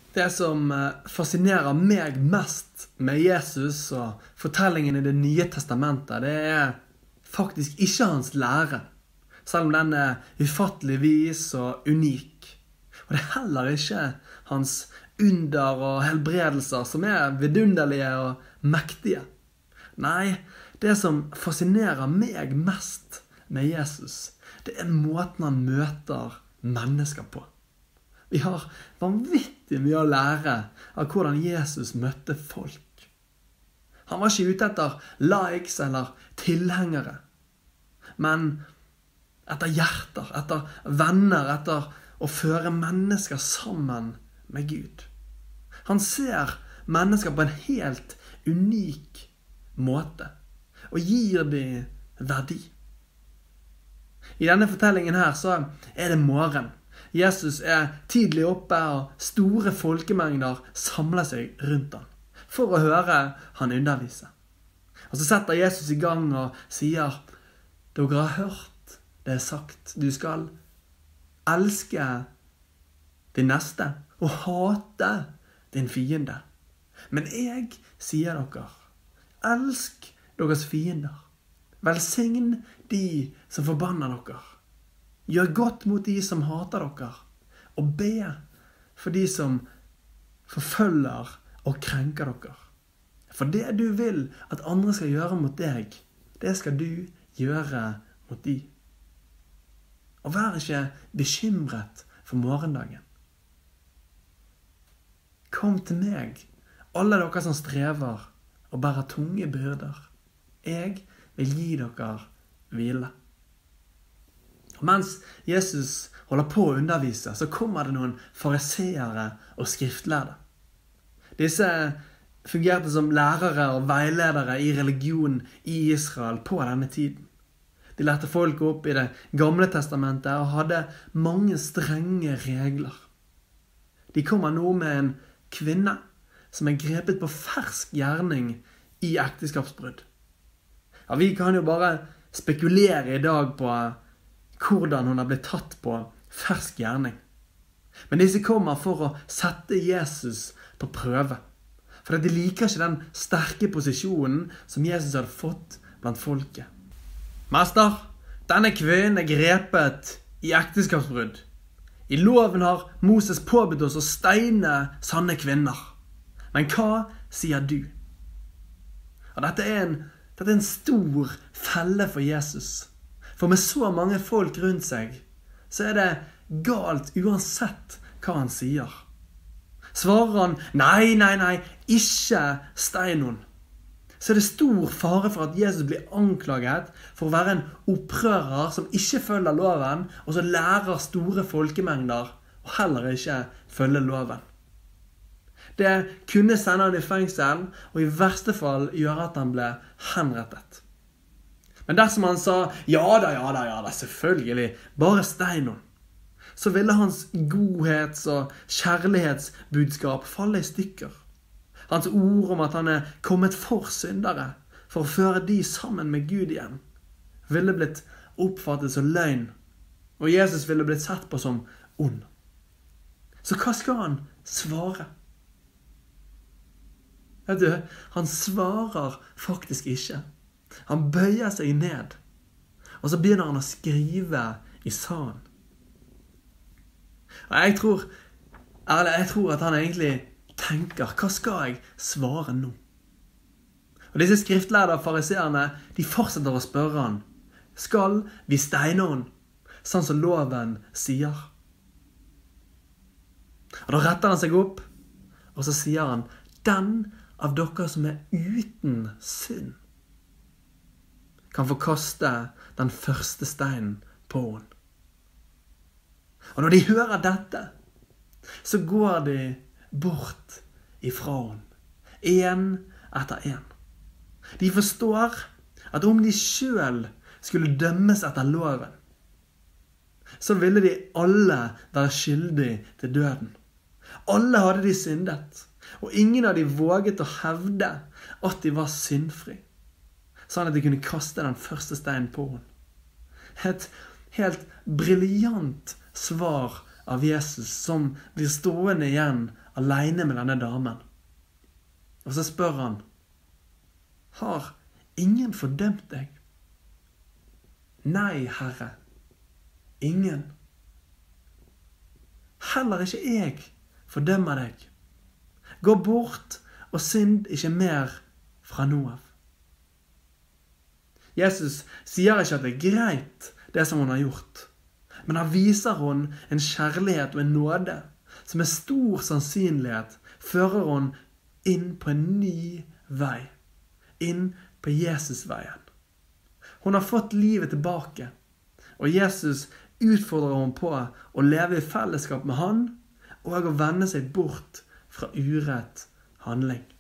Det som fascinerer meg mest med Jesus og fortellingen i Det nye testamentet, det faktisk ikke hans lære, selv om den ufattelig vis og unik. Og det heller ikke hans under og helbredelser som vidunderlige og mektige. Nei, det som fascinerer meg mest med Jesus, det måten han møter mennesker på. Vi har vanvittig mye å lære av hvordan Jesus møtte folk. Han var ikke ute etter likes eller tilhengere, men etter hjerter, etter venner, etter å føre mennesker sammen med Gud. Han ser mennesker på en helt unik måte, og gir dem verdi. I denne fortellingen her så det morgen. Jesus tidlig oppe, og store folkemengder samler seg rundt han, for å høre han undervise. Og så setter Jesus i gang og sier, dere har hørt det sagt, du skal elske din neste, og hate din fiende. Men jeg sier dere, elsk deres fiender, velsign de som forbanner dere, gjør godt mot de som hater dere, og be for de som forfølger og krenker dere. For det du vil at andre skal gjøre mot deg, det skal du gjøre mot de. Og vær ikke bekymret for morgendagen. Kom til meg, alle dere som strever og bærer tunge byrder. Jeg vil gi dere hvile. Mens Jesus holder på å undervise, så kommer det noen fariseere og skriftlærde. Disse fungerte som lærere og veiledere i religion i Israel på denne tiden. De lærte folk opp i Det gamle testamentet og hadde mange strenge regler. De kommer nå med en kvinne som grepet på fersk gjerning i ekteskapsbrudd. Ja, vi kan jo bare spekulere i dag på hvordan hun har blitt tatt på fersk gjerning. Men disse kommer for å sette Jesus på prøve. For de liker ikke den sterke posisjonen som Jesus hadde fått blant folket. Mester, denne kvinnen grepet i ekteskapsbrudd. I loven har Moses påbudt oss å steine sanne kvinner. Men hva sier du? Og dette en stor felle for Jesus. For med så mange folk rundt seg, så det galt uansett hva han sier. Svarer han, nei, ikke stein hun. Så det stor fare for at Jesus blir anklaget for å være en opprører som ikke følger loven, og så lærer store folkemengder og heller ikke følge loven. Det kunne sende han i fengsel, og i verste fall gjøre at han ble henrettet. Men dersom han sa, ja da, selvfølgelig, bare stein hun, så ville hans godhets- og kjærlighetsbudskap falle i stykker. Hans ord om at han kommet for syndere, for å føre de sammen med Gud igjen, ville blitt oppfattet som løgn, og Jesus ville blitt sett på som ond. Så hva skal han svare? Vet du, han svarer faktisk ikke. Han bøyer seg ned, og så begynner han å skrive i sanden. Og jeg tror at han egentlig tenker, hva skal jeg svare nå? Og disse skriftlærde fariseerne, de fortsetter å spørre han, skal vi steine han, sånn som loven sier? Og da retter han seg opp, og så sier han, den av dere som uten synd, kan få kaste den første steinen på henne. Og når de hører dette, så går de bort ifra henne, en etter en. De forstår at om de selv skulle dømmes etter loven, så ville de alle være skyldige til døden. Alle hadde de syndet, og ingen av de våget å hevde at de var syndfri, sånn at de kunne kaste den første steinen på henne. Et helt briljant svar av Jesus som blir stående igjen alene med denne damen. Og så spør han, har ingen fordømt deg? Nei, Herre, ingen. Heller ikke jeg fordømmer deg. Gå bort og synd ikke mer fra nå av. Jesus sier ikke at det er greit det som hun har gjort, men han viser hun en kjærlighet og en nåde som med stor sannsynlighet fører hun inn på en ny vei, inn på Jesusveien. Hun har fått livet tilbake, og Jesus utfordrer hun på å leve i fellesskap med han og å vende seg bort fra urett handling.